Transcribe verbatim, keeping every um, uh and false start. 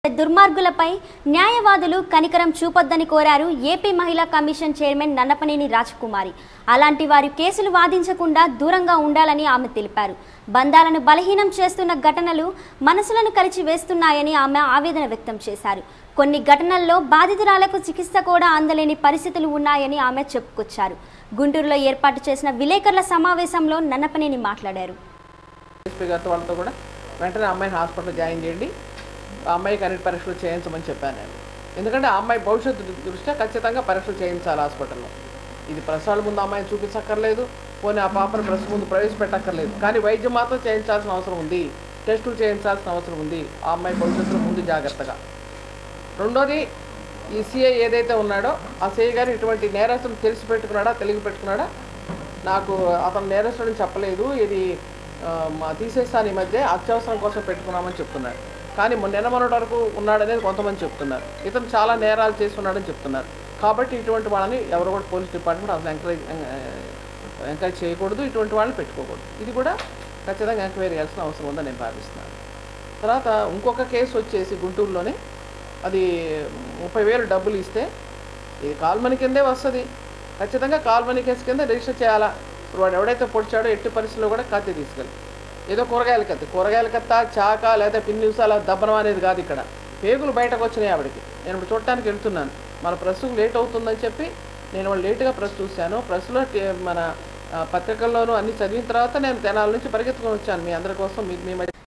దుర్మార్గులపై న్యాయవాదులు కనికరం చూపొద్దని కోరారు ఏపీ మహిళా కమిషన్ చైర్మన్ నన్నపనేని రాజకుమారి. అలాంటి వారి కేసులు వాదించకుండా దూరంగా ఉండాలని ఆమె తెలిపారు. బంధాలను బలహీనం చేస్తున్న ఘటనలు మనసులను కలిచి వేస్తున్నాయని ఆమె ఆవేదన వ్యక్తం చేశారు. కొన్ని ఘటనల్లో బాధితురాలకు చికిత్స కూడా అందలేని పరిస్థితులు ఉన్నాయని ఆమె చెప్పుకొచ్చారు. గుంటూరులో ఏర్పాటు చేసిన విలేకరుల సమావేశంలో నన్నపనేని మాట్లాడారు. వెంటనే అమ్మాయిని హాస్పిటల్ జాయిన్ చేయండి, ఆ అమ్మాయికి అన్ని పరీక్షలు చేయించమని చెప్పాను నేను. ఎందుకంటే ఆ అమ్మాయి భవిష్యత్తు దృష్ట్యా ఖచ్చితంగా పరీక్షలు చేయించాలి హాస్పిటల్లో. ఇది ప్రసవాల ముందు అమ్మాయిని చూపించక్కర్లేదు, పోనీ ఆ పాపను ప్రసవ ముందు ప్రవేశపెట్టక్కర్లేదు, కానీ వైద్యం మాత్రం చేయించాల్సిన అవసరం ఉంది, టెస్టులు చేయించాల్సిన అవసరం ఉంది ఆ అమ్మాయి భవిష్యత్తులో ముందు జాగ్రత్తగా. రెండోది, ఈ సిఐ ఏదైతే ఉన్నాడో ఆ సిఐ గారు ఇటువంటి నేరస్తులు తెలిసి పెట్టుకున్నాడా తెలిగి పెట్టుకున్నాడా నాకు అతను నేరస్తుడని చెప్పలేదు, ఇది తీసేస్తాను ఈ మధ్య అత్యవసరం కోసం పెట్టుకున్నామని చెప్తున్నారు. కానీ నిన్న మొన్నటి వరకు ఉన్నాడనేది కొంతమంది చెప్తున్నారు. ఇతను చాలా నేరాలు చేస్తున్నాడని చెప్తున్నారు. కాబట్టి ఇటువంటి వాళ్ళని ఎవరు కూడా పోలీస్ డిపార్ట్మెంట్ అసలు ఎంకరేజ్ ఎంకరేజ్ చేయకూడదు, ఇటువంటి వాళ్ళని పెట్టుకోకూడదు. ఇది కూడా ఖచ్చితంగా ఎంక్వైరీ చేయాల్సిన అవసరం ఉందని నేను భావిస్తున్నాను. తర్వాత ఇంకొక కేసు వచ్చేసి గుంటూరులోనే, అది ముప్పై వేలు డబ్బులు ఇస్తే ఇది కాల్మనీ కిందే వస్తుంది. ఖచ్చితంగా కాల్మనీ కేసు కింద రిజిస్టర్ చేయాలా. ఇప్పుడు వాడు ఎవడైతే పొడిచాడో ఎట్టి పరిస్థితుల్లో కూడా కత్తి తీసుకెళ్ళి, ఏదో కూరగాయల కత్తి కూరగాయల కత్త చాక లేదా పిన్ని నిమిషాల దబ్బనం అనేది కాదు. ఇక్కడ పేగులు బయటకు వచ్చినాయి ఆవిడకి. నేను ఇప్పుడు చూడటానికి వెళ్తున్నాను, మన ప్రెస్కు లేట్ అవుతుందని చెప్పి నేను వాళ్ళు లేటుగా ప్రెస్ చూశాను. ప్రెస్లో మన పత్రికల్లోనూ అన్ని చదివిన తర్వాత నేను తెనాల నుంచి పరిగెత్తుకొని వచ్చాను మీ అందరి కోసం. మీ మీ